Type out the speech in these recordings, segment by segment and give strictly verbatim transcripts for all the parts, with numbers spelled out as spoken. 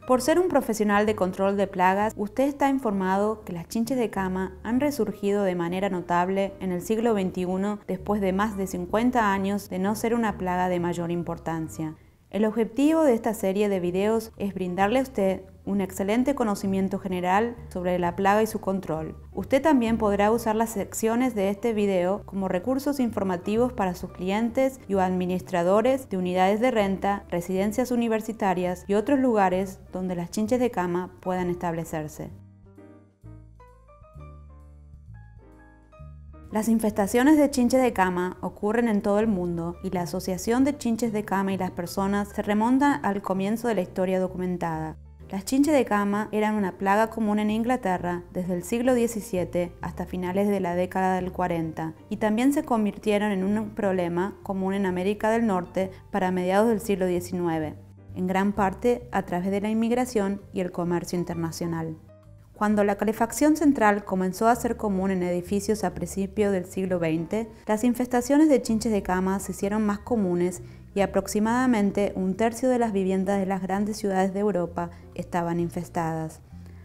Por ser un profesional de control de plagas, usted está informado que las chinches de cama han resurgido de manera notable en el siglo veintiuno después de más de cincuenta años de no ser una plaga de mayor importancia. El objetivo de esta serie de videos es brindarle a usted un excelente conocimiento general sobre la plaga y su control. Usted también podrá usar las secciones de este video como recursos informativos para sus clientes y o administradores de unidades de renta, residencias universitarias y otros lugares donde las chinches de cama puedan establecerse. Las infestaciones de chinches de cama ocurren en todo el mundo y la asociación de chinches de cama y las personas se remonta al comienzo de la historia documentada. Las chinches de cama eran una plaga común en Inglaterra desde el siglo diecisiete hasta finales de la década del cuarenta y también se convirtieron en un problema común en América del Norte para mediados del siglo diecinueve, en gran parte a través de la inmigración y el comercio internacional. Cuando la calefacción central comenzó a ser común en edificios a principios del siglo veinte, las infestaciones de chinches de cama se hicieron más comunes y aproximadamente un tercio de las viviendas de las grandes ciudades de Europa estaban infestadas.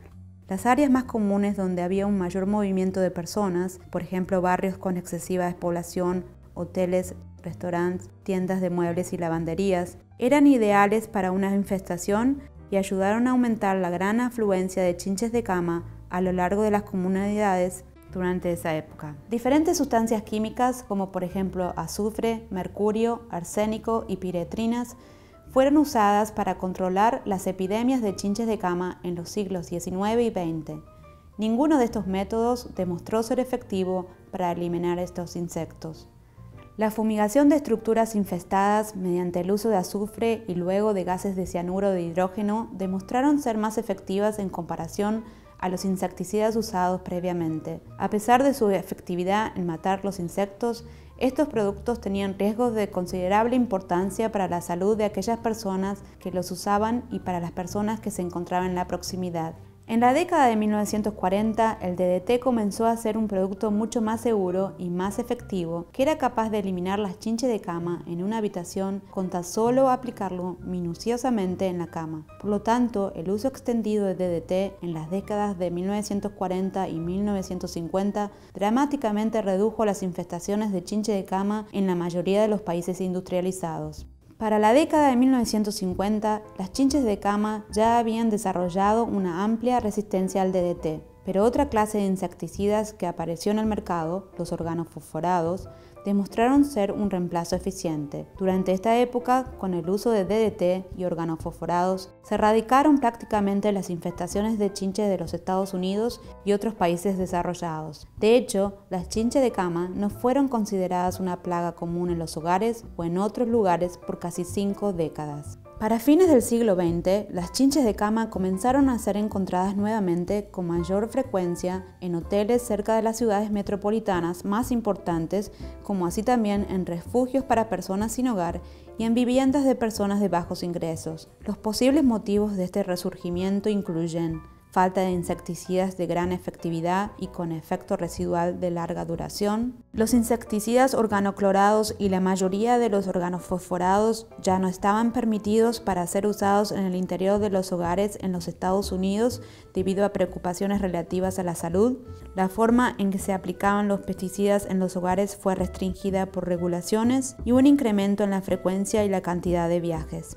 Las áreas más comunes donde había un mayor movimiento de personas, por ejemplo barrios con excesiva despoblación, hoteles, restaurantes, tiendas de muebles y lavanderías, eran ideales para una infestación y ayudaron a aumentar la gran afluencia de chinches de cama a lo largo de las comunidades durante esa época. Diferentes sustancias químicas, como por ejemplo azufre, mercurio, arsénico y piretrinas, fueron usadas para controlar las epidemias de chinches de cama en los siglos diecinueve y veinte. Ninguno de estos métodos demostró ser efectivo para eliminar estos insectos. La fumigación de estructuras infestadas mediante el uso de azufre y luego de gases de cianuro de hidrógeno demostraron ser más efectivas en comparación a los insecticidas usados previamente. A pesar de su efectividad en matar los insectos, estos productos tenían riesgos de considerable importancia para la salud de aquellas personas que los usaban y para las personas que se encontraban en la proximidad. En la década de mil novecientos cuarenta, el D D T comenzó a ser un producto mucho más seguro y más efectivo, que era capaz de eliminar las chinches de cama en una habitación con tan solo aplicarlo minuciosamente en la cama. Por lo tanto, el uso extendido de D D T en las décadas de mil novecientos cuarenta y mil novecientos cincuenta dramáticamente redujo las infestaciones de chinches de cama en la mayoría de los países industrializados. Para la década de mil novecientos cincuenta, las chinches de cama ya habían desarrollado una amplia resistencia al D D T, pero otra clase de insecticidas que apareció en el mercado, los organofosforados, demostraron ser un reemplazo eficiente. Durante esta época, con el uso de D D T y organofosforados, se erradicaron prácticamente las infestaciones de chinches de los Estados Unidos y otros países desarrollados. De hecho, las chinches de cama no fueron consideradas una plaga común en los hogares o en otros lugares por casi cinco décadas. Para fines del siglo veinte, las chinches de cama comenzaron a ser encontradas nuevamente con mayor frecuencia en hoteles cerca de las ciudades metropolitanas más importantes, como así también en refugios para personas sin hogar y en viviendas de personas de bajos ingresos. Los posibles motivos de este resurgimiento incluyen falta de insecticidas de gran efectividad y con efecto residual de larga duración. Los insecticidas organoclorados y la mayoría de los organofosforados ya no estaban permitidos para ser usados en el interior de los hogares en los Estados Unidos debido a preocupaciones relativas a la salud. La forma en que se aplicaban los pesticidas en los hogares fue restringida por regulaciones y un incremento en la frecuencia y la cantidad de viajes.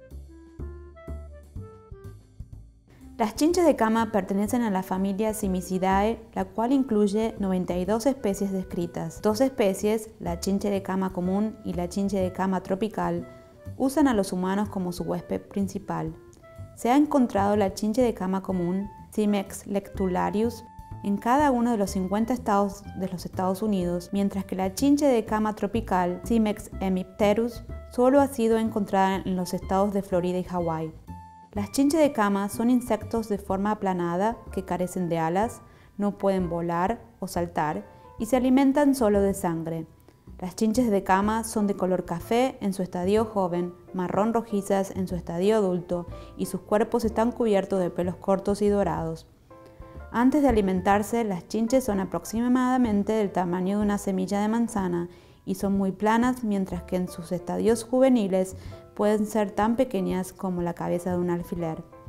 Las chinches de cama pertenecen a la familia Simidae, la cual incluye noventa y dos especies descritas. Dos especies, la chinche de cama común y la chinche de cama tropical, usan a los humanos como su huésped principal. Se ha encontrado la chinche de cama común, Cimex lectularius, en cada uno de los cincuenta estados de los Estados Unidos, mientras que la chinche de cama tropical, Cimex hemipterus, solo ha sido encontrada en los estados de Florida y Hawái. Las chinches de cama son insectos de forma aplanada que carecen de alas, no pueden volar o saltar y se alimentan solo de sangre. Las chinches de cama son de color café en su estadio joven, marrón rojizas en su estadio adulto y sus cuerpos están cubiertos de pelos cortos y dorados. Antes de alimentarse, las chinches son aproximadamente del tamaño de una semilla de manzana y son muy planas, mientras que en sus estadios juveniles pueden ser tan pequeñas como la cabeza de un alfiler.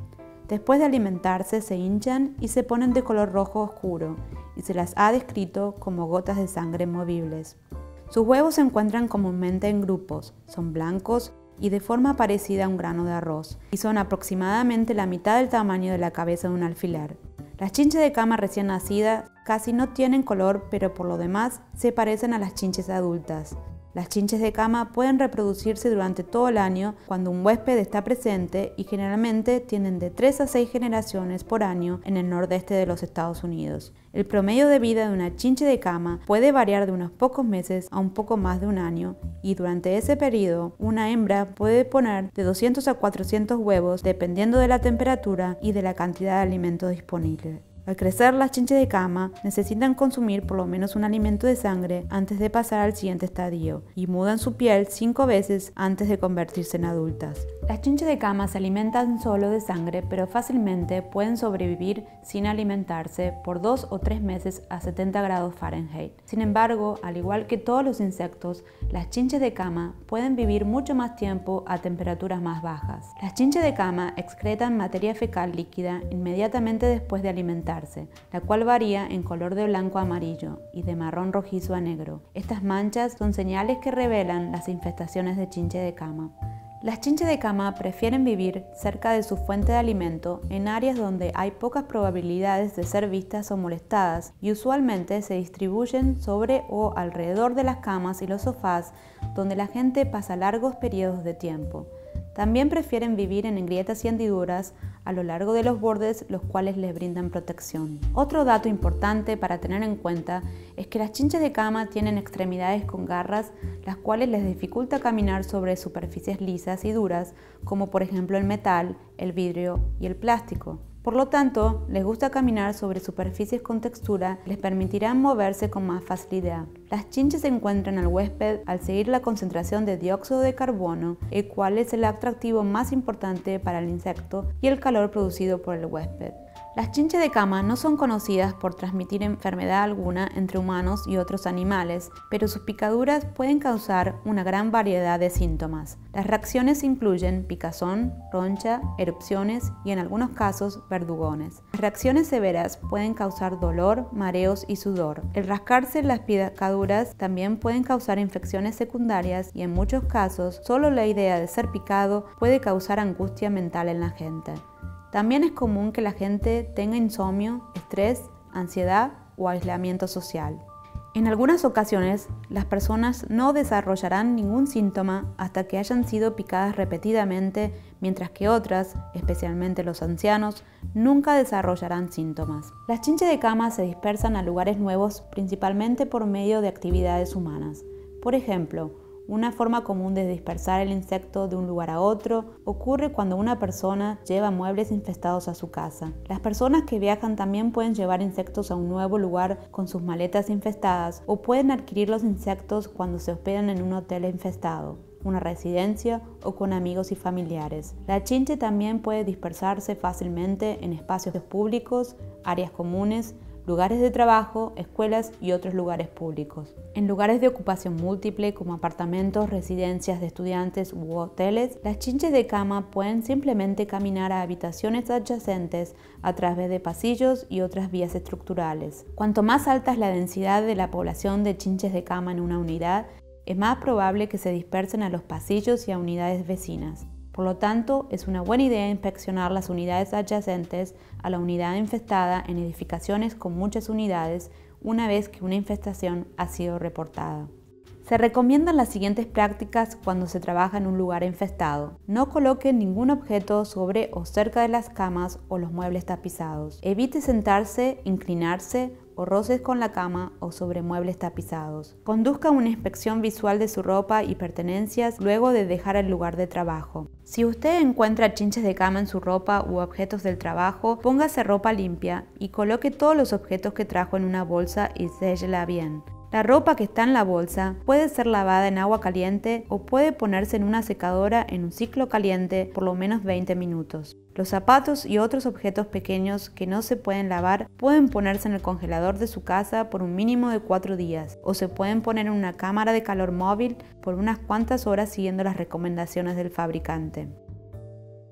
Después de alimentarse se hinchan y se ponen de color rojo oscuro y se las ha descrito como gotas de sangre movibles. Sus huevos se encuentran comúnmente en grupos, son blancos y de forma parecida a un grano de arroz y son aproximadamente la mitad del tamaño de la cabeza de un alfiler. Las chinches de cama recién nacidas casi no tienen color, pero por lo demás se parecen a las chinches adultas. Las chinches de cama pueden reproducirse durante todo el año cuando un huésped está presente y generalmente tienen de tres a seis generaciones por año en el nordeste de los Estados Unidos. El promedio de vida de una chinche de cama puede variar de unos pocos meses a un poco más de un año y durante ese periodo una hembra puede poner de doscientos a cuatrocientos huevos dependiendo de la temperatura y de la cantidad de alimento disponible. Al crecer, las chinches de cama necesitan consumir por lo menos un alimento de sangre antes de pasar al siguiente estadio y mudan su piel cinco veces antes de convertirse en adultas. Las chinches de cama se alimentan solo de sangre, pero fácilmente pueden sobrevivir sin alimentarse por dos o tres meses a setenta grados Fahrenheit. Sin embargo, al igual que todos los insectos, las chinches de cama pueden vivir mucho más tiempo a temperaturas más bajas. Las chinches de cama excretan materia fecal líquida inmediatamente después de alimentarse, la cual varía en color de blanco a amarillo y de marrón rojizo a negro. Estas manchas son señales que revelan las infestaciones de chinche de cama. Las chinches de cama prefieren vivir cerca de su fuente de alimento en áreas donde hay pocas probabilidades de ser vistas o molestadas y usualmente se distribuyen sobre o alrededor de las camas y los sofás donde la gente pasa largos periodos de tiempo. También prefieren vivir en grietas y hendiduras a lo largo de los bordes, los cuales les brindan protección. Otro dato importante para tener en cuenta es que las chinches de cama tienen extremidades con garras, las cuales les dificulta caminar sobre superficies lisas y duras, como por ejemplo el metal, el vidrio y el plástico. Por lo tanto, les gusta caminar sobre superficies con textura que les permitirán moverse con más facilidad. Las chinches encuentran al huésped al seguir la concentración de dióxido de carbono, el cual es el atractivo más importante para el insecto, y el calor producido por el huésped. Las chinches de cama no son conocidas por transmitir enfermedad alguna entre humanos y otros animales, pero sus picaduras pueden causar una gran variedad de síntomas. Las reacciones incluyen picazón, roncha, erupciones y en algunos casos verdugones. Las reacciones severas pueden causar dolor, mareos y sudor. El rascarse las picaduras también pueden causar infecciones secundarias y en muchos casos solo la idea de ser picado puede causar angustia mental en la gente. También es común que la gente tenga insomnio, estrés, ansiedad o aislamiento social. En algunas ocasiones, las personas no desarrollarán ningún síntoma hasta que hayan sido picadas repetidamente, mientras que otras, especialmente los ancianos, nunca desarrollarán síntomas. Las chinches de cama se dispersan a lugares nuevos principalmente por medio de actividades humanas. Por ejemplo, una forma común de dispersar el insecto de un lugar a otro ocurre cuando una persona lleva muebles infestados a su casa. Las personas que viajan también pueden llevar insectos a un nuevo lugar con sus maletas infestadas o pueden adquirir los insectos cuando se hospedan en un hotel infestado, una residencia o con amigos y familiares. La chinche también puede dispersarse fácilmente en espacios públicos, áreas comunes, lugares de trabajo, escuelas y otros lugares públicos. En lugares de ocupación múltiple como apartamentos, residencias de estudiantes u hoteles, las chinches de cama pueden simplemente caminar a habitaciones adyacentes a través de pasillos y otras vías estructurales. Cuanto más alta es la densidad de la población de chinches de cama en una unidad, es más probable que se dispersen a los pasillos y a unidades vecinas. Por lo tanto, es una buena idea inspeccionar las unidades adyacentes a la unidad infestada en edificaciones con muchas unidades una vez que una infestación ha sido reportada. Se recomiendan las siguientes prácticas cuando se trabaja en un lugar infestado. No coloque ningún objeto sobre o cerca de las camas o los muebles tapizados. Evite sentarse, inclinarse o roces con la cama o sobre muebles tapizados. Conduzca una inspección visual de su ropa y pertenencias luego de dejar el lugar de trabajo. Si usted encuentra chinches de cama en su ropa u objetos del trabajo, póngase ropa limpia y coloque todos los objetos que trajo en una bolsa y sélla bien. La ropa que está en la bolsa puede ser lavada en agua caliente o puede ponerse en una secadora en un ciclo caliente por lo menos veinte minutos. Los zapatos y otros objetos pequeños que no se pueden lavar pueden ponerse en el congelador de su casa por un mínimo de cuatro días o se pueden poner en una cámara de calor móvil por unas cuantas horas siguiendo las recomendaciones del fabricante.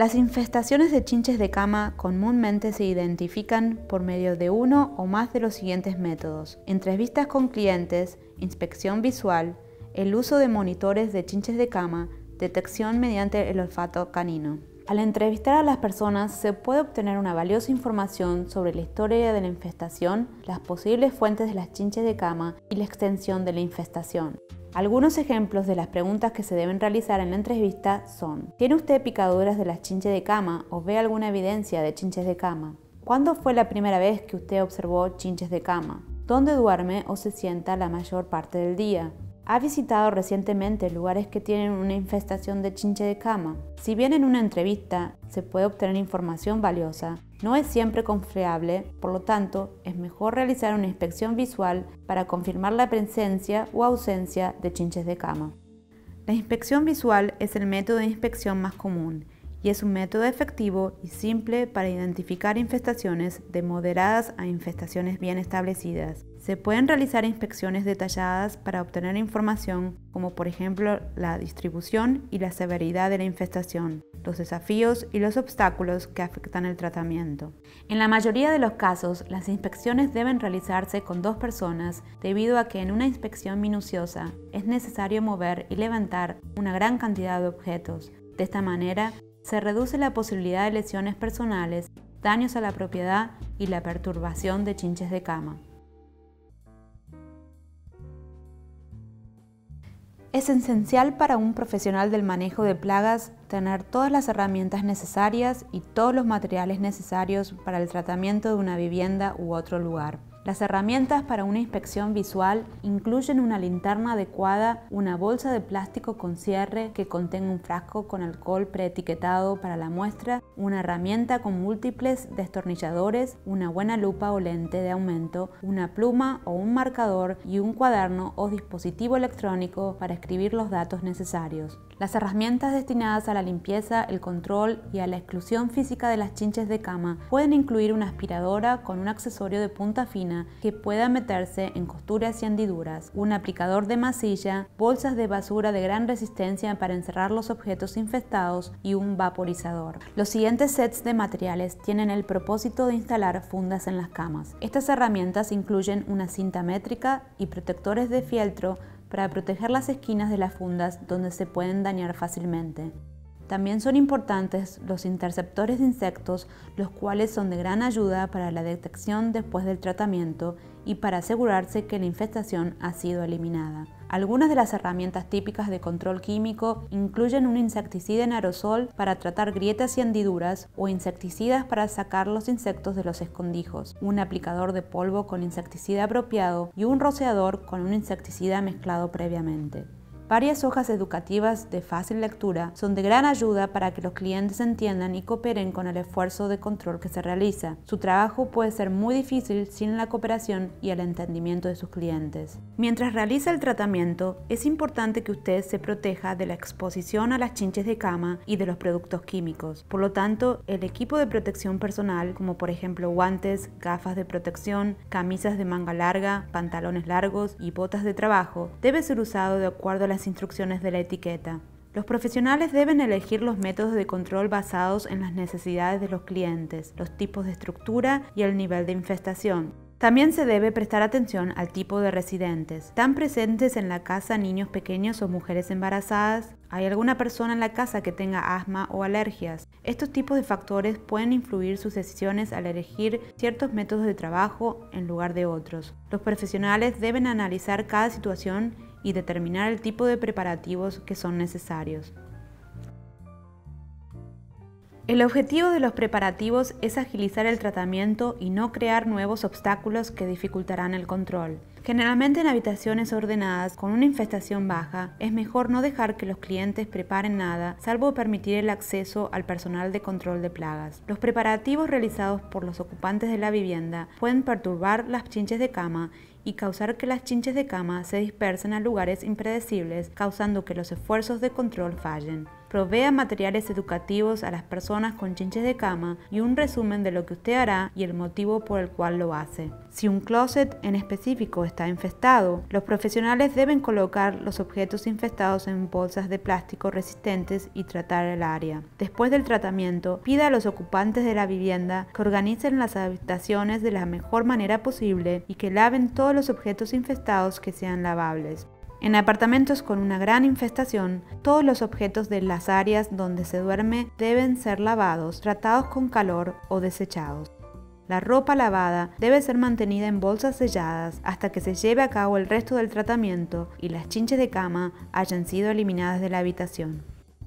Las infestaciones de chinches de cama comúnmente se identifican por medio de uno o más de los siguientes métodos: entrevistas con clientes, inspección visual, el uso de monitores de chinches de cama, detección mediante el olfato canino. Al entrevistar a las personas se puede obtener una valiosa información sobre la historia de la infestación, las posibles fuentes de las chinches de cama y la extensión de la infestación. Algunos ejemplos de las preguntas que se deben realizar en la entrevista son: ¿tiene usted picaduras de las chinches de cama o ve alguna evidencia de chinches de cama? ¿Cuándo fue la primera vez que usted observó chinches de cama? ¿Dónde duerme o se sienta la mayor parte del día? ¿Ha visitado recientemente lugares que tienen una infestación de chinche de cama? Si bien en una entrevista se puede obtener información valiosa, no es siempre confiable, por lo tanto, es mejor realizar una inspección visual para confirmar la presencia o ausencia de chinches de cama. La inspección visual es el método de inspección más común y es un método efectivo y simple para identificar infestaciones de moderadas a infestaciones bien establecidas. Se pueden realizar inspecciones detalladas para obtener información como por ejemplo la distribución y la severidad de la infestación, los desafíos y los obstáculos que afectan el tratamiento. En la mayoría de los casos, las inspecciones deben realizarse con dos personas debido a que en una inspección minuciosa es necesario mover y levantar una gran cantidad de objetos. De esta manera, se reduce la posibilidad de lesiones personales, daños a la propiedad y la perturbación de chinches de cama. Es esencial para un profesional del manejo de plagas tener todas las herramientas necesarias y todos los materiales necesarios para el tratamiento de una vivienda u otro lugar. Las herramientas para una inspección visual incluyen una linterna adecuada, una bolsa de plástico con cierre que contenga un frasco con alcohol preetiquetado para la muestra, una herramienta con múltiples destornilladores, una buena lupa o lente de aumento, una pluma o un marcador y un cuaderno o dispositivo electrónico para escribir los datos necesarios. Las herramientas destinadas a la limpieza, el control y a la exclusión física de las chinches de cama pueden incluir una aspiradora con un accesorio de punta fina que pueda meterse en costuras y hendiduras, un aplicador de masilla, bolsas de basura de gran resistencia para encerrar los objetos infestados y un vaporizador. Los siguientes sets de materiales tienen el propósito de instalar fundas en las camas. Estas herramientas incluyen una cinta métrica y protectores de fieltro para proteger las esquinas de las fundas donde se pueden dañar fácilmente. También son importantes los interceptores de insectos, los cuales son de gran ayuda para la detección después del tratamiento y para asegurarse que la infestación ha sido eliminada. Algunas de las herramientas típicas de control químico incluyen un insecticida en aerosol para tratar grietas y hendiduras o insecticidas para sacar los insectos de los escondrijos, un aplicador de polvo con insecticida apropiado y un rociador con un insecticida mezclado previamente. Varias hojas educativas de fácil lectura son de gran ayuda para que los clientes entiendan y cooperen con el esfuerzo de control que se realiza. Su trabajo puede ser muy difícil sin la cooperación y el entendimiento de sus clientes. Mientras realiza el tratamiento, es importante que usted se proteja de la exposición a las chinches de cama y de los productos químicos. Por lo tanto, el equipo de protección personal, como por ejemplo guantes, gafas de protección, camisas de manga larga, pantalones largos y botas de trabajo, debe ser usado de acuerdo a las instrucciones de la etiqueta. Los profesionales deben elegir los métodos de control basados en las necesidades de los clientes, los tipos de estructura y el nivel de infestación. También se debe prestar atención al tipo de residentes. ¿Están presentes en la casa niños pequeños o mujeres embarazadas? ¿Hay alguna persona en la casa que tenga asma o alergias? Estos tipos de factores pueden influir sus decisiones al elegir ciertos métodos de trabajo en lugar de otros. Los profesionales deben analizar cada situación y determinar el tipo de preparativos que son necesarios. El objetivo de los preparativos es agilizar el tratamiento y no crear nuevos obstáculos que dificultarán el control. Generalmente en habitaciones ordenadas con una infestación baja, es mejor no dejar que los clientes preparen nada, salvo permitir el acceso al personal de control de plagas. Los preparativos realizados por los ocupantes de la vivienda pueden perturbar las chinches de cama y causar que las chinches de cama se dispersen a lugares impredecibles, causando que los esfuerzos de control fallen. Provea materiales educativos a las personas con chinches de cama y un resumen de lo que usted hará y el motivo por el cual lo hace. Si un closet en específico está infestado, los profesionales deben colocar los objetos infestados en bolsas de plástico resistentes y tratar el área. Después del tratamiento, pida a los ocupantes de la vivienda que organicen las habitaciones de la mejor manera posible y que laven todos los objetos infestados que sean lavables. En apartamentos con una gran infestación, todos los objetos de las áreas donde se duerme deben ser lavados, tratados con calor o desechados. La ropa lavada debe ser mantenida en bolsas selladas hasta que se lleve a cabo el resto del tratamiento y las chinches de cama hayan sido eliminadas de la habitación.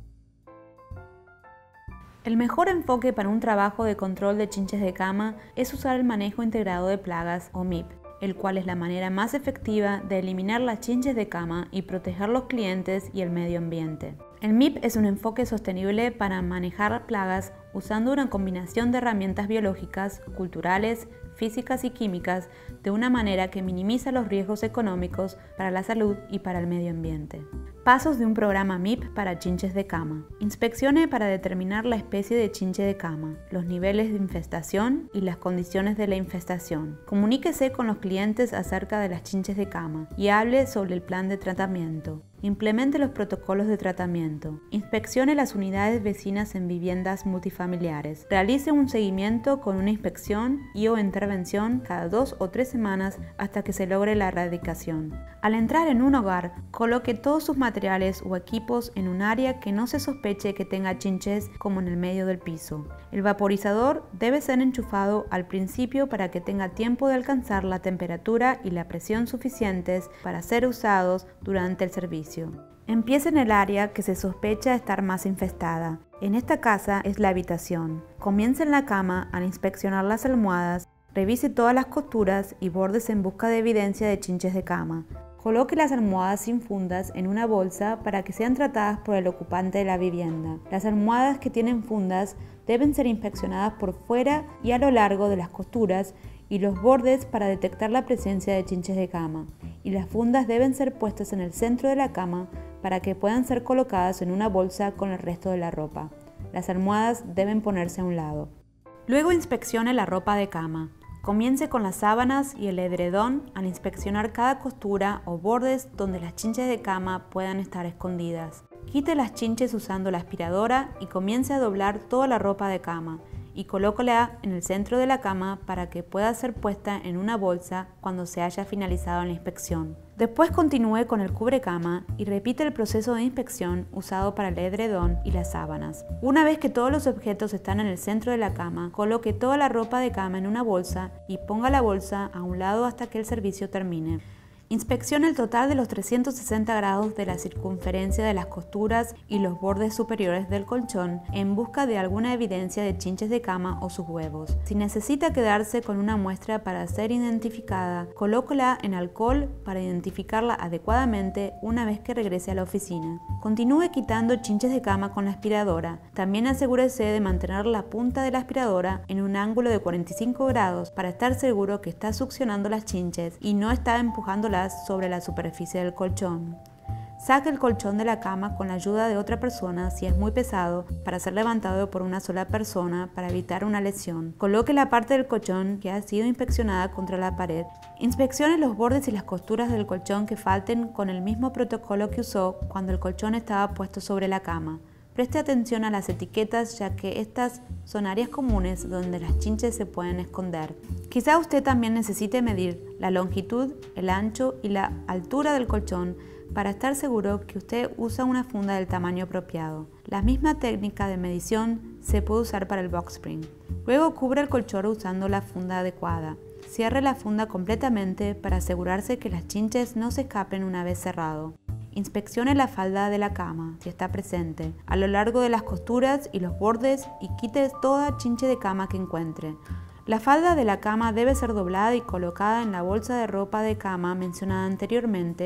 El mejor enfoque para un trabajo de control de chinches de cama es usar el manejo integrado de plagas o M I P, el cual es la manera más efectiva de eliminar las chinches de cama y proteger los clientes y el medio ambiente. El M I P es un enfoque sostenible para manejar plagas usando una combinación de herramientas biológicas, culturales, físicas y químicas de una manera que minimiza los riesgos económicos para la salud y para el medio ambiente. Pasos de un programa M I P para chinches de cama. Inspeccione para determinar la especie de chinche de cama, los niveles de infestación y las condiciones de la infestación. Comuníquese con los clientes acerca de las chinches de cama y hable sobre el plan de tratamiento. Implemente los protocolos de tratamiento. Inspeccione las unidades vecinas en viviendas multifamiliares. Realice un seguimiento con una inspección y o intervención cada dos o tres semanas hasta que se logre la erradicación. Al entrar en un hogar, coloque todos sus materiales o equipos en un área que no se sospeche que tenga chinches, como en el medio del piso. El vaporizador debe ser enchufado al principio para que tenga tiempo de alcanzar la temperatura y la presión suficientes para ser usados durante el servicio. Empiece en el área que se sospecha estar más infestada. En esta casa es la habitación. Comience en la cama al inspeccionar las almohadas, revise todas las costuras y bordes en busca de evidencia de chinches de cama. Coloque las almohadas sin fundas en una bolsa para que sean tratadas por el ocupante de la vivienda. Las almohadas que tienen fundas deben ser inspeccionadas por fuera y a lo largo de las costuras y los bordes para detectar la presencia de chinches de cama, y las fundas deben ser puestas en el centro de la cama para que puedan ser colocadas en una bolsa con el resto de la ropa. Las almohadas deben ponerse a un lado. Luego inspeccione la ropa de cama. Comience con las sábanas y el edredón al inspeccionar cada costura o bordes donde las chinches de cama puedan estar escondidas. Quite las chinches usando la aspiradora y comience a doblar toda la ropa de cama y colócala en el centro de la cama para que pueda ser puesta en una bolsa cuando se haya finalizado la inspección. Después continúe con el cubrecama y repite el proceso de inspección usado para el edredón y las sábanas. Una vez que todos los objetos están en el centro de la cama, coloque toda la ropa de cama en una bolsa y ponga la bolsa a un lado hasta que el servicio termine. Inspeccione el total de los trescientos sesenta grados de la circunferencia de las costuras y los bordes superiores del colchón en busca de alguna evidencia de chinches de cama o sus huevos. Si necesita quedarse con una muestra para ser identificada, colóquela en alcohol para identificarla adecuadamente una vez que regrese a la oficina. Continúe quitando chinches de cama con la aspiradora. También asegúrese de mantener la punta de la aspiradora en un ángulo de cuarenta y cinco grados para estar seguro que está succionando las chinches y no está empujándolas sobre la superficie del colchón. Saque el colchón de la cama con la ayuda de otra persona si es muy pesado para ser levantado por una sola persona para evitar una lesión. Coloque la parte del colchón que ha sido inspeccionada contra la pared. Inspeccione los bordes y las costuras del colchón que falten con el mismo protocolo que usó cuando el colchón estaba puesto sobre la cama. Preste atención a las etiquetas, ya que estas son áreas comunes donde las chinches se pueden esconder. Quizá usted también necesite medir la longitud, el ancho y la altura del colchón para estar seguro que usted usa una funda del tamaño apropiado. La misma técnica de medición se puede usar para el box spring. Luego cubre el colchón usando la funda adecuada. Cierre la funda completamente para asegurarse que las chinches no se escapen una vez cerrado. Inspeccione la falda de la cama, si está presente, a lo largo de las costuras y los bordes y quite toda chinche de cama que encuentre. La falda de la cama debe ser doblada y colocada en la bolsa de ropa de cama mencionada anteriormente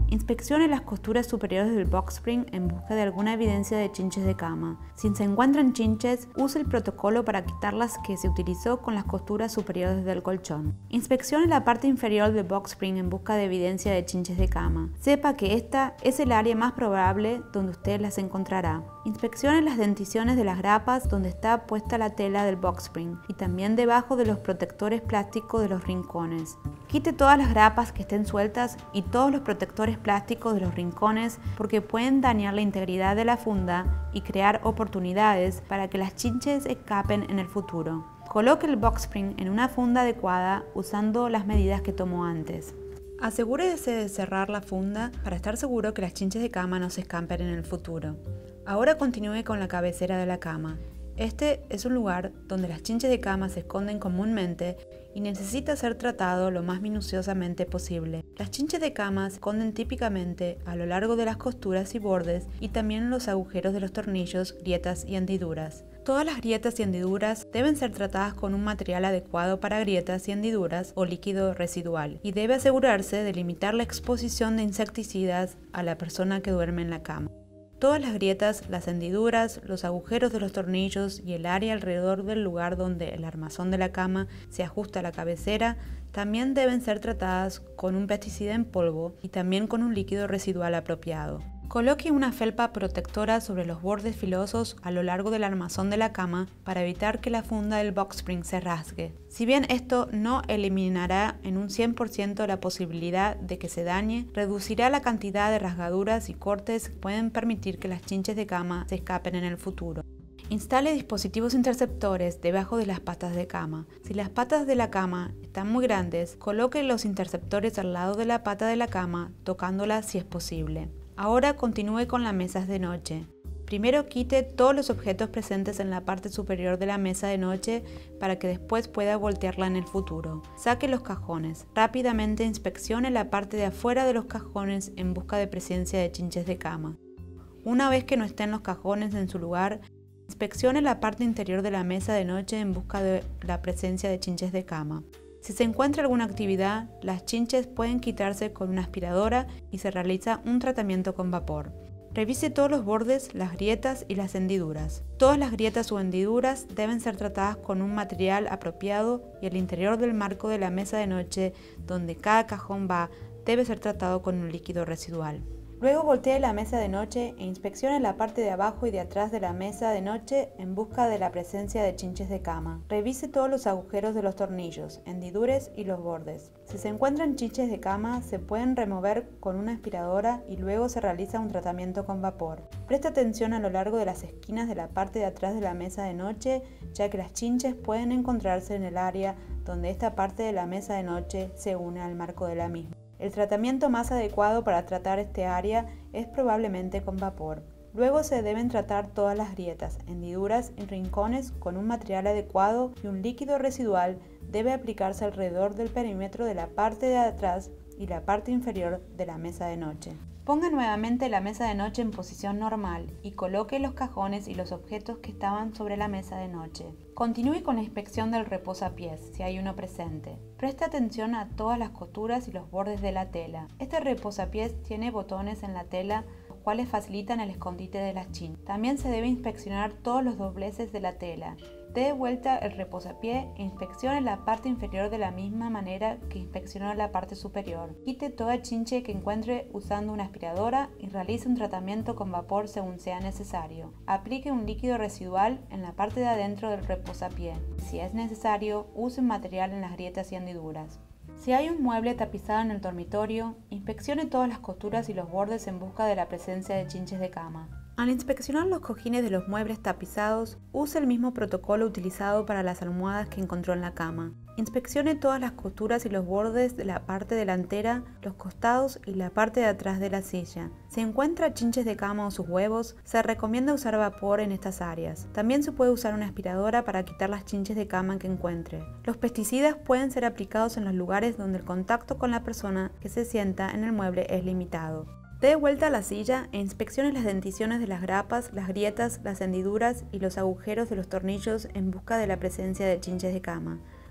Inspeccione las costuras superiores del box spring en busca de alguna evidencia de chinches de cama. Si se encuentran chinches, use el protocolo para quitarlas que se utilizó con las costuras superiores del colchón. Inspeccione la parte inferior del box spring en busca de evidencia de chinches de cama. Sepa que esta es el área más probable donde usted las encontrará. Inspeccione las denticiones de las grapas donde está puesta la tela del box spring y también debajo de los protectores plásticos de los rincones. Quite todas las grapas que estén sueltas y todos los protectores plásticos de los rincones porque pueden dañar la integridad de la funda y crear oportunidades para que las chinches escapen en el futuro. Coloque el box spring en una funda adecuada usando las medidas que tomó antes. Asegúrese de cerrar la funda para estar seguro que las chinches de cama no se escapen en el futuro. Ahora continúe con la cabecera de la cama. Este es un lugar donde las chinches de cama se esconden comúnmente y necesita ser tratado lo más minuciosamente posible. Las chinches de cama se esconden típicamente a lo largo de las costuras y bordes y también en los agujeros de los tornillos, grietas y hendiduras. Todas las grietas y hendiduras deben ser tratadas con un material adecuado para grietas y hendiduras o líquido residual y debe asegurarse de limitar la exposición de insecticidas a la persona que duerme en la cama. Todas las grietas, las hendiduras, los agujeros de los tornillos y el área alrededor del lugar donde el armazón de la cama se ajusta a la cabecera también deben ser tratadas con un pesticida en polvo y también con un líquido residual apropiado. Coloque una felpa protectora sobre los bordes filosos a lo largo del armazón de la cama para evitar que la funda del box spring se rasgue. Si bien esto no eliminará en un cien por ciento la posibilidad de que se dañe, reducirá la cantidad de rasgaduras y cortes que pueden permitir que las chinches de cama se escapen en el futuro. Instale dispositivos interceptores debajo de las patas de cama. Si las patas de la cama están muy grandes, coloque los interceptores al lado de la pata de la cama, tocándola si es posible. Ahora continúe con las mesas de noche. Primero quite todos los objetos presentes en la parte superior de la mesa de noche para que después pueda voltearla en el futuro. Saque los cajones. Rápidamente inspeccione la parte de afuera de los cajones en busca de presencia de chinches de cama. Una vez que no estén los cajones en su lugar, inspeccione la parte interior de la mesa de noche en busca de la presencia de chinches de cama. Si se encuentra alguna actividad, las chinches pueden quitarse con una aspiradora y se realiza un tratamiento con vapor. Revise todos los bordes, las grietas y las hendiduras. Todas las grietas o hendiduras deben ser tratadas con un material apropiado y el interior del marco de la mesa de noche, donde cada cajón va, debe ser tratado con un líquido residual. Luego voltee la mesa de noche e inspeccione la parte de abajo y de atrás de la mesa de noche en busca de la presencia de chinches de cama. Revise todos los agujeros de los tornillos, hendiduras y los bordes. Si se encuentran chinches de cama, se pueden remover con una aspiradora y luego se realiza un tratamiento con vapor. Preste atención a lo largo de las esquinas de la parte de atrás de la mesa de noche, ya que las chinches pueden encontrarse en el área donde esta parte de la mesa de noche se une al marco de la misma. El tratamiento más adecuado para tratar este área es probablemente con vapor. Luego se deben tratar todas las grietas, hendiduras y rincones con un material adecuado y un líquido residual debe aplicarse alrededor del perímetro de la parte de atrás y la parte inferior de la mesa de noche. Ponga nuevamente la mesa de noche en posición normal y coloque los cajones y los objetos que estaban sobre la mesa de noche. Continúe con la inspección del reposapiés, si hay uno presente. Preste atención a todas las costuras y los bordes de la tela. Este reposapiés tiene botones en la tela, los cuales facilitan el escondite de las chinches. También se debe inspeccionar todos los dobleces de la tela. Dé vuelta el reposapié e inspeccione la parte inferior de la misma manera que inspeccionó la parte superior. Quite toda chinche que encuentre usando una aspiradora y realice un tratamiento con vapor según sea necesario. Aplique un líquido residual en la parte de adentro del reposapié. Si es necesario, use un material en las grietas y hendiduras. Si hay un mueble tapizado en el dormitorio, inspeccione todas las costuras y los bordes en busca de la presencia de chinches de cama. Al inspeccionar los cojines de los muebles tapizados, use el mismo protocolo utilizado para las almohadas que encontró en la cama. Inspeccione todas las costuras y los bordes de la parte delantera, los costados y la parte de atrás de la silla. Si encuentra chinches de cama o sus huevos, se recomienda usar vapor en estas áreas. También se puede usar una aspiradora para quitar las chinches de cama que encuentre. Los pesticidas pueden ser aplicados en los lugares donde el contacto con la persona que se sienta en el mueble es limitado. Dé vuelta a la silla e inspeccione las denticiones de las grapas, las grietas, las hendiduras y los agujeros de los tornillos en busca de la presencia de chinches de cama.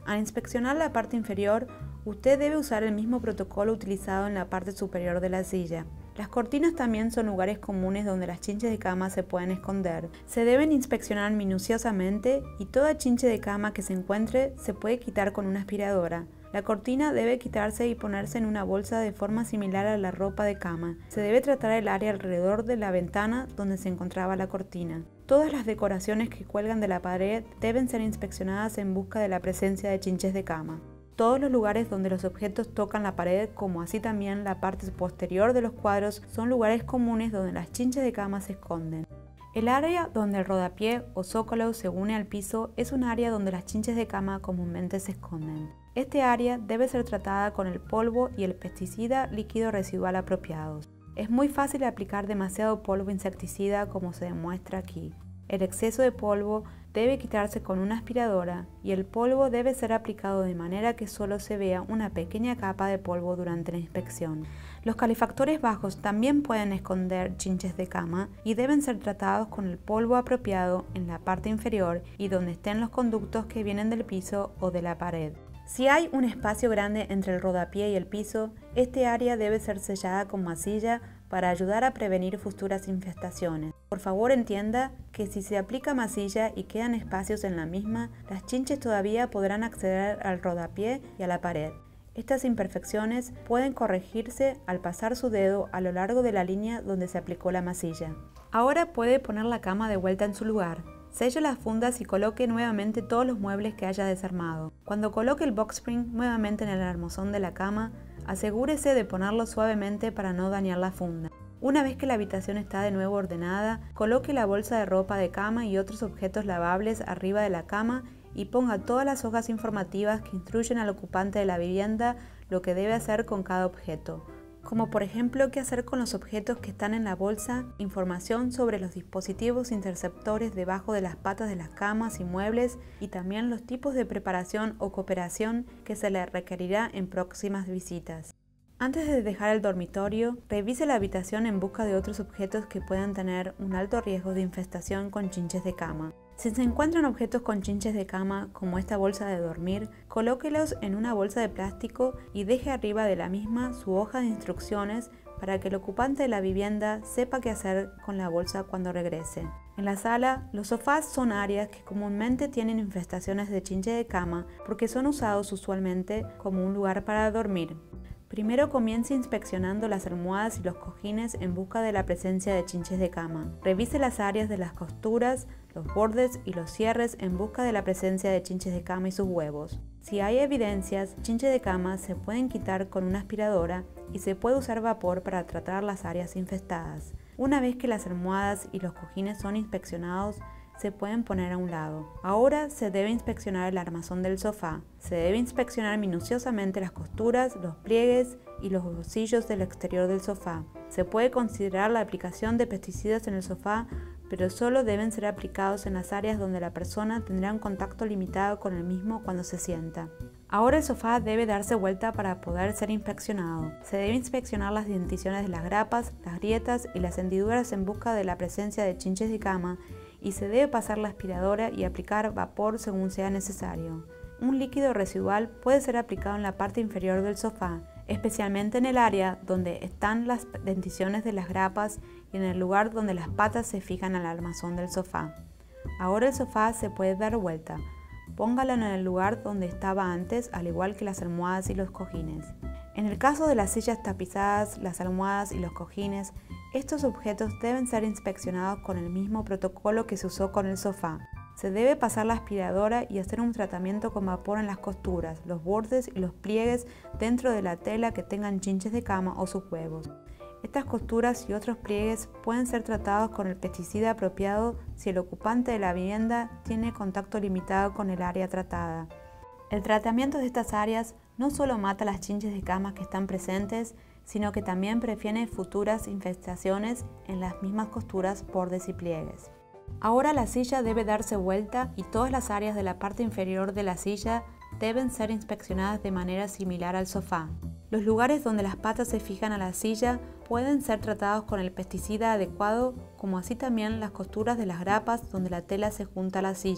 Al inspeccionar la parte inferior, usted debe usar el mismo protocolo utilizado en la parte superior de la silla. Las cortinas también son lugares comunes donde las chinches de cama se pueden esconder. Se deben inspeccionar minuciosamente y toda chinche de cama que se encuentre se puede quitar con una aspiradora. La cortina debe quitarse y ponerse en una bolsa de forma similar a la ropa de cama. Se debe tratar el área alrededor de la ventana donde se encontraba la cortina. Todas las decoraciones que cuelgan de la pared deben ser inspeccionadas en busca de la presencia de chinches de cama. Todos los lugares donde los objetos tocan la pared, como así también la parte posterior de los cuadros, son lugares comunes donde las chinches de cama se esconden. El área donde el rodapié o zócalo se une al piso es un área donde las chinches de cama comúnmente se esconden. Este área debe ser tratada con el polvo y el pesticida líquido residual apropiados. Es muy fácil aplicar demasiado polvo insecticida como se demuestra aquí. El exceso de polvo debe quitarse con una aspiradora y el polvo debe ser aplicado de manera que solo se vea una pequeña capa de polvo durante la inspección. Los calefactores bajos también pueden esconder chinches de cama y deben ser tratados con el polvo apropiado en la parte inferior y donde estén los conductos que vienen del piso o de la pared. Si hay un espacio grande entre el rodapié y el piso, este área debe ser sellada con masilla para ayudar a prevenir futuras infestaciones. Por favor entienda que si se aplica masilla y quedan espacios en la misma, las chinches todavía podrán acceder al rodapié y a la pared. Estas imperfecciones pueden corregirse al pasar su dedo a lo largo de la línea donde se aplicó la masilla. Ahora puede poner la cama de vuelta en su lugar. Selle las fundas y coloque nuevamente todos los muebles que haya desarmado. Cuando coloque el box spring nuevamente en el armazón de la cama, asegúrese de ponerlo suavemente para no dañar la funda. Una vez que la habitación está de nuevo ordenada, coloque la bolsa de ropa de cama y otros objetos lavables arriba de la cama y ponga todas las hojas informativas que instruyen al ocupante de la vivienda lo que debe hacer con cada objeto, como por ejemplo qué hacer con los objetos que están en la bolsa, información sobre los dispositivos interceptores debajo de las patas de las camas y muebles y también los tipos de preparación o cooperación que se le requerirá en próximas visitas. Antes de dejar el dormitorio, revise la habitación en busca de otros objetos que puedan tener un alto riesgo de infestación con chinches de cama. Si se encuentran objetos con chinches de cama, como esta bolsa de dormir, colóquelos en una bolsa de plástico y deje arriba de la misma su hoja de instrucciones para que el ocupante de la vivienda sepa qué hacer con la bolsa cuando regrese. En la sala, los sofás son áreas que comúnmente tienen infestaciones de chinche de cama porque son usados usualmente como un lugar para dormir. Primero comience inspeccionando las almohadas y los cojines en busca de la presencia de chinches de cama. Revise las áreas de las costuras, los bordes y los cierres en busca de la presencia de chinches de cama y sus huevos. Si hay evidencias, chinches de cama se pueden quitar con una aspiradora y se puede usar vapor para tratar las áreas infestadas. Una vez que las almohadas y los cojines son inspeccionados, se pueden poner a un lado. Ahora se debe inspeccionar el armazón del sofá. Se debe inspeccionar minuciosamente las costuras, los pliegues y los bolsillos del exterior del sofá. Se puede considerar la aplicación de pesticidas en el sofá, pero solo deben ser aplicados en las áreas donde la persona tendrá un contacto limitado con el mismo cuando se sienta. Ahora el sofá debe darse vuelta para poder ser inspeccionado. Se debe inspeccionar las denticiones de las grapas, las grietas y las hendiduras en busca de la presencia de chinches de cama y se debe pasar la aspiradora y aplicar vapor según sea necesario. Un líquido residual puede ser aplicado en la parte inferior del sofá, especialmente en el área donde están las denticiones de las grapas y en el lugar donde las patas se fijan al armazón del sofá. Ahora el sofá se puede dar vuelta. Póngalo en el lugar donde estaba antes, al igual que las almohadas y los cojines. En el caso de las sillas tapizadas, las almohadas y los cojines, estos objetos deben ser inspeccionados con el mismo protocolo que se usó con el sofá. Se debe pasar la aspiradora y hacer un tratamiento con vapor en las costuras, los bordes y los pliegues dentro de la tela que tengan chinches de cama o sus huevos. Estas costuras y otros pliegues pueden ser tratados con el pesticida apropiado si el ocupante de la vivienda tiene contacto limitado con el área tratada. El tratamiento de estas áreas no solo mata las chinches de cama que están presentes, sino que también previene futuras infestaciones en las mismas costuras, bordes y pliegues. Ahora la silla debe darse vuelta y todas las áreas de la parte inferior de la silla deben ser inspeccionadas de manera similar al sofá. Los lugares donde las patas se fijan a la silla pueden ser tratados con el pesticida adecuado, como así también las costuras de las grapas donde la tela se junta a la silla.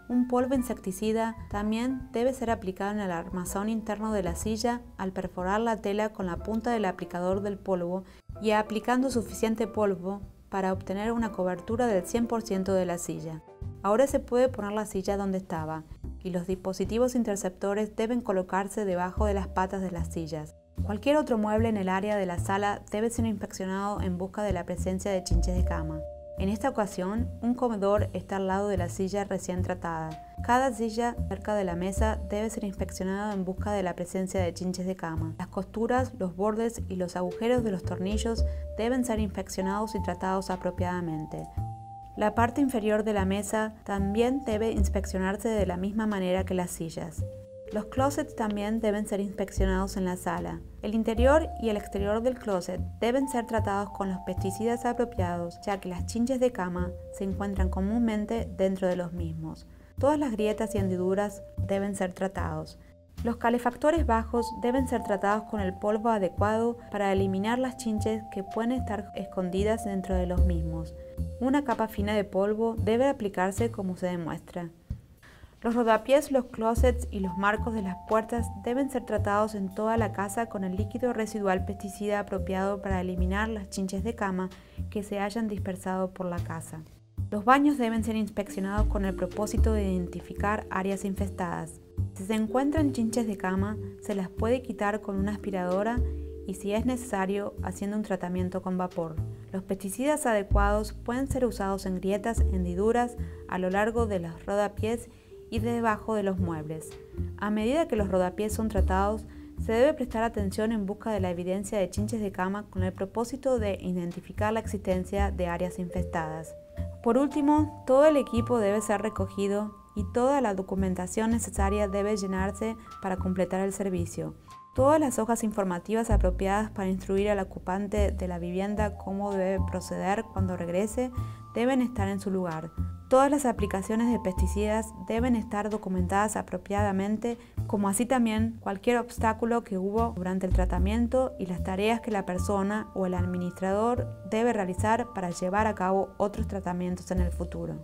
Un polvo insecticida también debe ser aplicado en el armazón interno de la silla al perforar la tela con la punta del aplicador del polvo y aplicando suficiente polvo para obtener una cobertura del cien por ciento de la silla. Ahora se puede poner la silla donde estaba y los dispositivos interceptores deben colocarse debajo de las patas de las sillas. Cualquier otro mueble en el área de la sala debe ser inspeccionado en busca de la presencia de chinches de cama. En esta ocasión, un comedor está al lado de la silla recién tratada. Cada silla cerca de la mesa debe ser inspeccionada en busca de la presencia de chinches de cama. Las costuras, los bordes y los agujeros de los tornillos deben ser inspeccionados y tratados apropiadamente. La parte inferior de la mesa también debe inspeccionarse de la misma manera que las sillas. Los closets también deben ser inspeccionados en la sala. El interior y el exterior del closet deben ser tratados con los pesticidas apropiados, ya que las chinches de cama se encuentran comúnmente dentro de los mismos. Todas las grietas y hendiduras deben ser tratados. Los calefactores bajos deben ser tratados con el polvo adecuado para eliminar las chinches que pueden estar escondidas dentro de los mismos. Una capa fina de polvo debe aplicarse como se demuestra. Los rodapiés, los closets y los marcos de las puertas deben ser tratados en toda la casa con el líquido residual pesticida apropiado para eliminar las chinches de cama que se hayan dispersado por la casa. Los baños deben ser inspeccionados con el propósito de identificar áreas infestadas. Si se encuentran chinches de cama, se las puede quitar con una aspiradora y, si es necesario, haciendo un tratamiento con vapor. Los pesticidas adecuados pueden ser usados en grietas, hendiduras, a lo largo de los rodapiés y debajo de los muebles. A medida que los rodapiés son tratados, se debe prestar atención en busca de la evidencia de chinches de cama con el propósito de identificar la existencia de áreas infestadas. Por último, todo el equipo debe ser recogido y toda la documentación necesaria debe llenarse para completar el servicio. Todas las hojas informativas apropiadas para instruir al ocupante de la vivienda cómo debe proceder cuando regrese deben estar en su lugar. Todas las aplicaciones de pesticidas deben estar documentadas apropiadamente, como así también cualquier obstáculo que hubo durante el tratamiento y las tareas que la persona o el administrador debe realizar para llevar a cabo otros tratamientos en el futuro.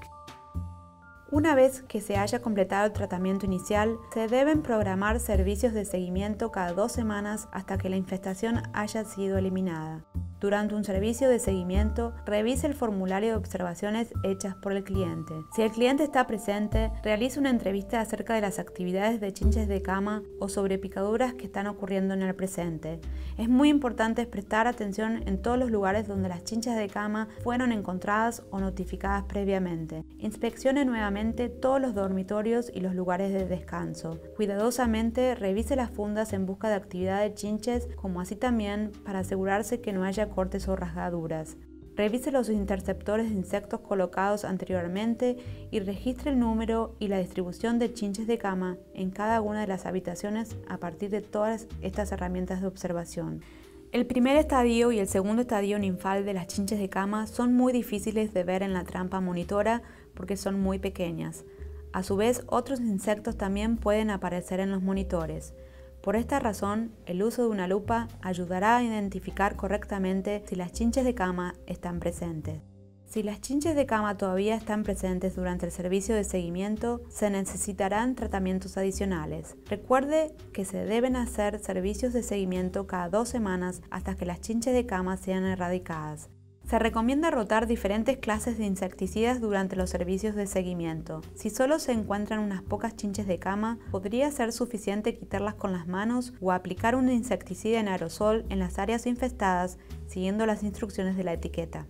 Una vez que se haya completado el tratamiento inicial, se deben programar servicios de seguimiento cada dos semanas hasta que la infestación haya sido eliminada. Durante un servicio de seguimiento, revise el formulario de observaciones hechas por el cliente. Si el cliente está presente, realice una entrevista acerca de las actividades de chinches de cama o sobre picaduras que están ocurriendo en el presente. Es muy importante prestar atención en todos los lugares donde las chinches de cama fueron encontradas o notificadas previamente. Inspeccione nuevamente todos los dormitorios y los lugares de descanso. Cuidadosamente revise las fundas en busca de actividad de chinches, como así también para asegurarse que no haya cortes o rasgaduras. Revise los interceptores de insectos colocados anteriormente y registre el número y la distribución de chinches de cama en cada una de las habitaciones a partir de todas estas herramientas de observación. El primer estadio y el segundo estadio ninfal de las chinches de cama son muy difíciles de ver en la trampa monitora porque son muy pequeñas. A su vez, otros insectos también pueden aparecer en los monitores. Por esta razón, el uso de una lupa ayudará a identificar correctamente si las chinches de cama están presentes. Si las chinches de cama todavía están presentes durante el servicio de seguimiento, se necesitarán tratamientos adicionales. Recuerde que se deben hacer servicios de seguimiento cada dos semanas hasta que las chinches de cama sean erradicadas. Se recomienda rotar diferentes clases de insecticidas durante los servicios de seguimiento. Si solo se encuentran unas pocas chinches de cama, podría ser suficiente quitarlas con las manos o aplicar un insecticida en aerosol en las áreas infestadas siguiendo las instrucciones de la etiqueta.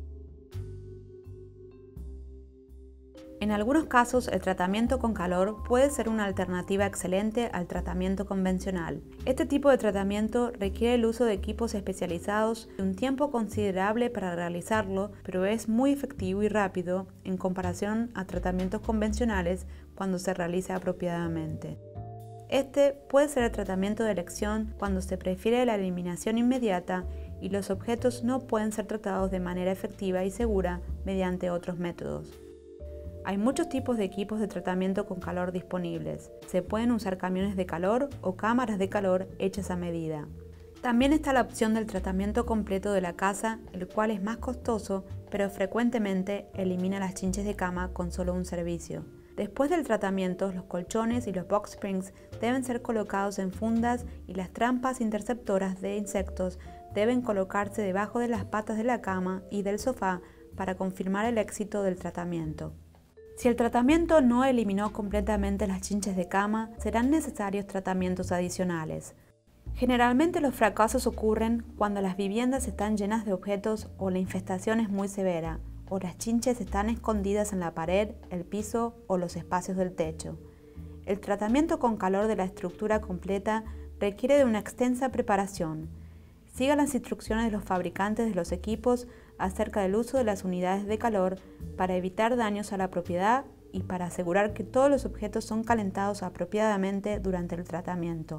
En algunos casos, el tratamiento con calor puede ser una alternativa excelente al tratamiento convencional. Este tipo de tratamiento requiere el uso de equipos especializados y un tiempo considerable para realizarlo, pero es muy efectivo y rápido en comparación a tratamientos convencionales cuando se realiza apropiadamente. Este puede ser el tratamiento de elección cuando se prefiere la eliminación inmediata y los objetos no pueden ser tratados de manera efectiva y segura mediante otros métodos. Hay muchos tipos de equipos de tratamiento con calor disponibles. Se pueden usar camiones de calor o cámaras de calor hechas a medida. También está la opción del tratamiento completo de la casa, el cual es más costoso, pero frecuentemente elimina las chinches de cama con solo un servicio. Después del tratamiento, los colchones y los box springs deben ser colocados en fundas y las trampas interceptoras de insectos deben colocarse debajo de las patas de la cama y del sofá para confirmar el éxito del tratamiento. Si el tratamiento no eliminó completamente las chinches de cama, serán necesarios tratamientos adicionales. Generalmente los fracasos ocurren cuando las viviendas están llenas de objetos o la infestación es muy severa, o las chinches están escondidas en la pared, el piso o los espacios del techo. El tratamiento con calor de la estructura completa requiere de una extensa preparación. Siga las instrucciones de los fabricantes de los equipos acerca del uso de las unidades de calor para evitar daños a la propiedad y para asegurar que todos los objetos son calentados apropiadamente durante el tratamiento.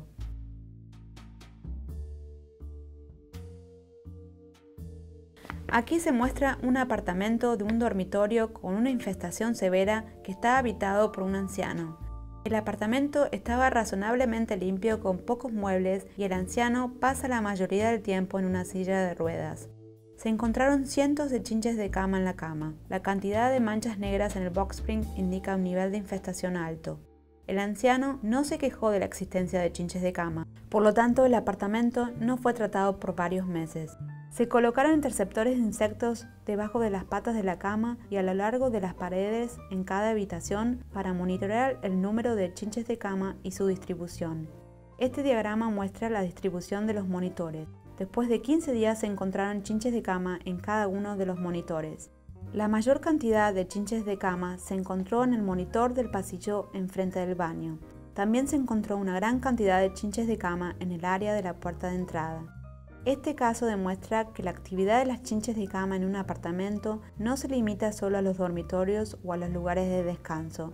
Aquí se muestra un apartamento de un dormitorio con una infestación severa que está habitado por un anciano. El apartamento estaba razonablemente limpio con pocos muebles y el anciano pasa la mayoría del tiempo en una silla de ruedas. Se encontraron cientos de chinches de cama en la cama. La cantidad de manchas negras en el box spring indica un nivel de infestación alto. El anciano no se quejó de la existencia de chinches de cama, por lo tanto el apartamento no fue tratado por varios meses. Se colocaron interceptores de insectos debajo de las patas de la cama y a lo largo de las paredes en cada habitación para monitorear el número de chinches de cama y su distribución. Este diagrama muestra la distribución de los monitores. Después de quince días se encontraron chinches de cama en cada uno de los monitores. La mayor cantidad de chinches de cama se encontró en el monitor del pasillo enfrente del baño. También se encontró una gran cantidad de chinches de cama en el área de la puerta de entrada. Este caso demuestra que la actividad de las chinches de cama en un apartamento no se limita solo a los dormitorios o a los lugares de descanso.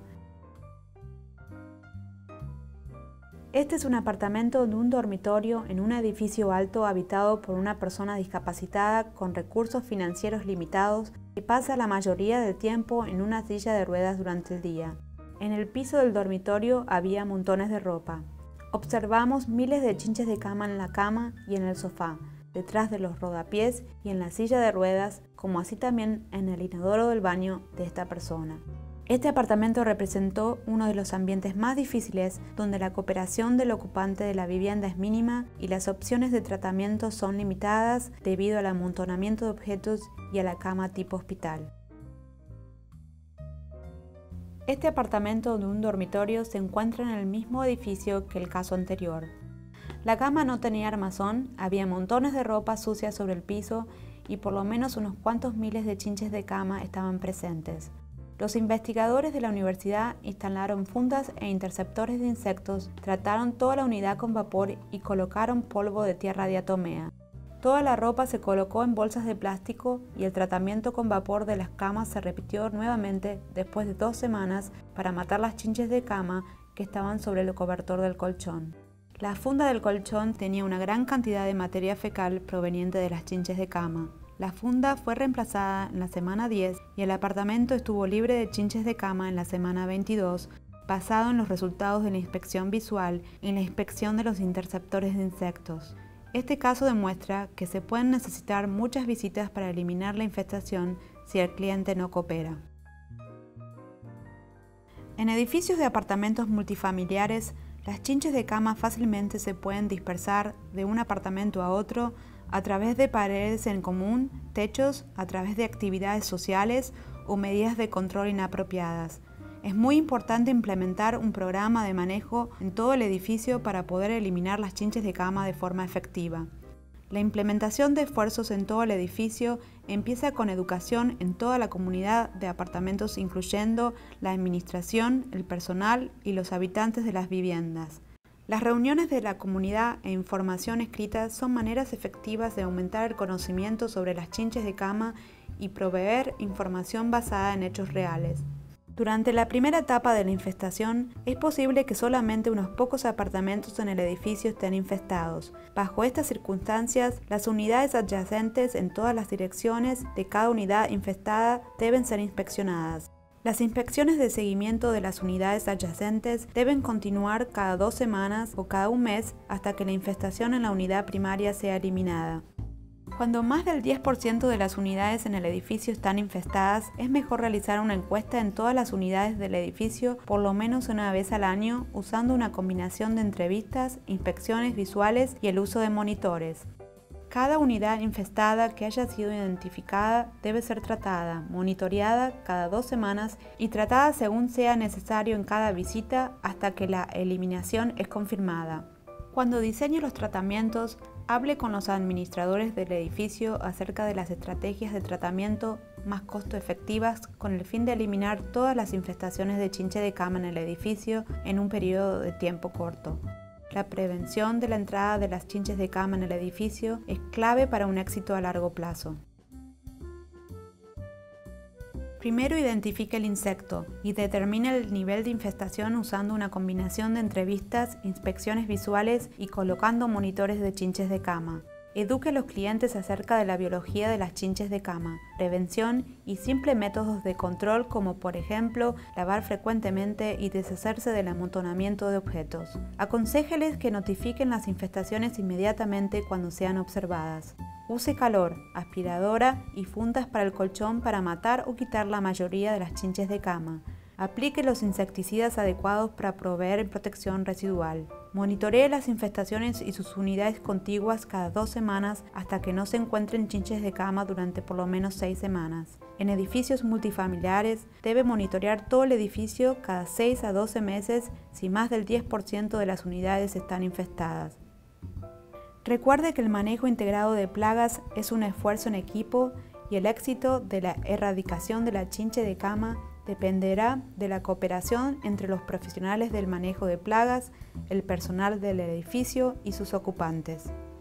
Este es un apartamento de un dormitorio en un edificio alto habitado por una persona discapacitada con recursos financieros limitados que pasa la mayoría del tiempo en una silla de ruedas durante el día. En el piso del dormitorio había montones de ropa. Observamos miles de chinches de cama en la cama y en el sofá, detrás de los rodapiés y en la silla de ruedas, como así también en el inodoro del baño de esta persona. Este apartamento representó uno de los ambientes más difíciles donde la cooperación del ocupante de la vivienda es mínima y las opciones de tratamiento son limitadas debido al amontonamiento de objetos y a la cama tipo hospital. Este apartamento de un dormitorio se encuentra en el mismo edificio que el caso anterior. La cama no tenía armazón, había montones de ropa sucia sobre el piso y por lo menos unos cuantos miles de chinches de cama estaban presentes. Los investigadores de la universidad instalaron fundas e interceptores de insectos, trataron toda la unidad con vapor y colocaron polvo de tierra diatomea. Toda la ropa se colocó en bolsas de plástico y el tratamiento con vapor de las camas se repitió nuevamente después de dos semanas para matar las chinches de cama que estaban sobre el cobertor del colchón. La funda del colchón tenía una gran cantidad de materia fecal proveniente de las chinches de cama. La funda fue reemplazada en la semana diez y el apartamento estuvo libre de chinches de cama en la semana veintidós, basado en los resultados de la inspección visual y la inspección de los interceptores de insectos. Este caso demuestra que se pueden necesitar muchas visitas para eliminar la infestación si el cliente no coopera. En edificios de apartamentos multifamiliares, las chinches de cama fácilmente se pueden dispersar de un apartamento a otro a través de paredes en común, techos, a través de actividades sociales o medidas de control inapropiadas. Es muy importante implementar un programa de manejo en todo el edificio para poder eliminar las chinches de cama de forma efectiva. La implementación de esfuerzos en todo el edificio empieza con educación en toda la comunidad de apartamentos, incluyendo la administración, el personal y los habitantes de las viviendas. Las reuniones de la comunidad e información escrita son maneras efectivas de aumentar el conocimiento sobre las chinches de cama y proveer información basada en hechos reales. Durante la primera etapa de la infestación, es posible que solamente unos pocos apartamentos en el edificio estén infestados. Bajo estas circunstancias, las unidades adyacentes en todas las direcciones de cada unidad infestada deben ser inspeccionadas. Las inspecciones de seguimiento de las unidades adyacentes deben continuar cada dos semanas o cada un mes hasta que la infestación en la unidad primaria sea eliminada. Cuando más del diez por ciento de las unidades en el edificio están infestadas, es mejor realizar una encuesta en todas las unidades del edificio por lo menos una vez al año, usando una combinación de entrevistas, inspecciones visuales y el uso de monitores. Cada unidad infestada que haya sido identificada debe ser tratada, monitoreada cada dos semanas y tratada según sea necesario en cada visita hasta que la eliminación es confirmada. Cuando diseñe los tratamientos, hable con los administradores del edificio acerca de las estrategias de tratamiento más costo efectivas con el fin de eliminar todas las infestaciones de chinche de cama en el edificio en un periodo de tiempo corto. La prevención de la entrada de las chinches de cama en el edificio es clave para un éxito a largo plazo. Primero identifique el insecto y determine el nivel de infestación usando una combinación de entrevistas, inspecciones visuales y colocando monitores de chinches de cama. Eduque a los clientes acerca de la biología de las chinches de cama, prevención y simples métodos de control como por ejemplo lavar frecuentemente y deshacerse del amontonamiento de objetos. Aconséjeles que notifiquen las infestaciones inmediatamente cuando sean observadas. Use calor, aspiradora y fundas para el colchón para matar o quitar la mayoría de las chinches de cama. Aplique los insecticidas adecuados para proveer protección residual. Monitoree las infestaciones y sus unidades contiguas cada dos semanas hasta que no se encuentren chinches de cama durante por lo menos seis semanas. En edificios multifamiliares, debe monitorear todo el edificio cada seis a doce meses si más del diez por ciento de las unidades están infestadas. Recuerde que el manejo integrado de plagas es un esfuerzo en equipo y el éxito de la erradicación de la chinche de cama dependerá de la cooperación entre los profesionales del manejo de plagas, el personal del edificio y sus ocupantes.